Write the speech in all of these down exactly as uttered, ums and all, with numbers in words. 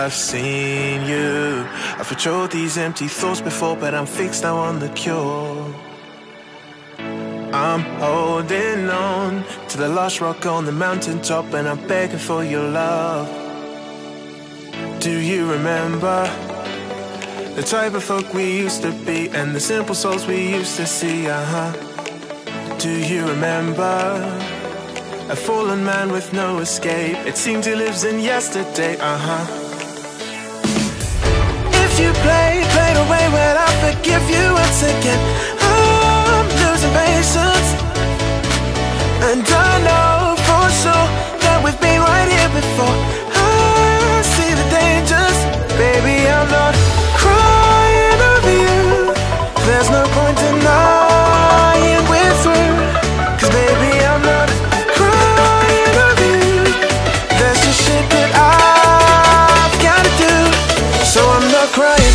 I've seen you. I've patrolled these empty thoughts before, but I'm fixed now on the cure. I'm holding on to the last rock on the mountaintop, and I'm begging for your love. Do you remember the type of folk we used to be, and the simple souls we used to see? Uh-huh. Do you remember a fallen man with no escape? It seems he lives in yesterday. Uh-huh. If you play, play the way, well, I'll forgive you once again. I'm losing patience, and I know for sure that we've been right here before. I see the dangers, baby, I'm not crying over you. There's no point denying we're through, 'cause baby, I'm not crying over you. There's just shit that I've gotta do, so I'm not crying.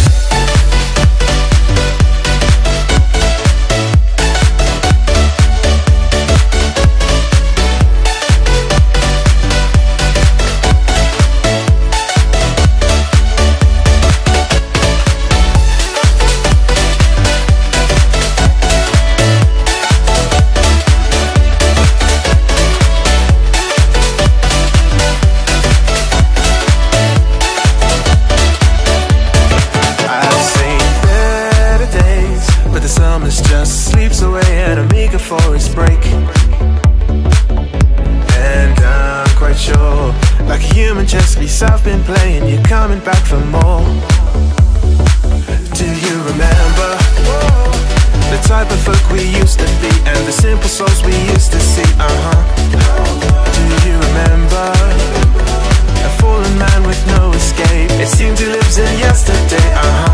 I've been playing, you're coming back for more. Do you remember the type of folk we used to be, and the simple souls we used to see? Uh-huh. Do you remember a fallen man with no escape? It seems he lives in yesterday. Uh-huh.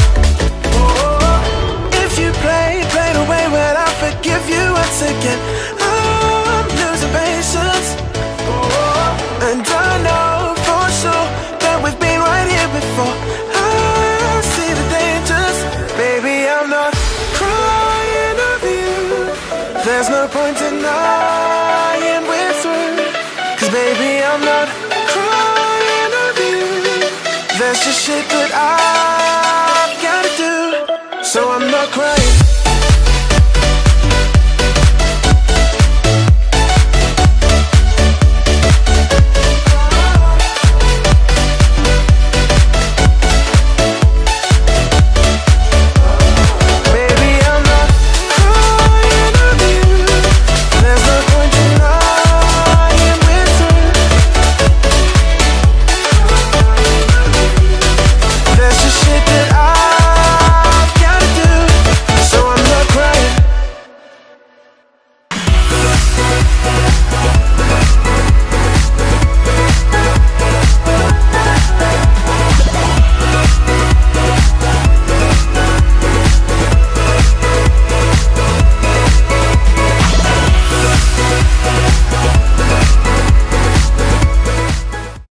If you play, play the way, well, I'll forgive you once again. I'm losing patience, and I know that we've been right here before. I see the dangers, baby, I'm not crying over you. There's no point denying we're through, 'cause baby, I'm not crying over you. There's just shit that I've gotta do, so I'm not crying.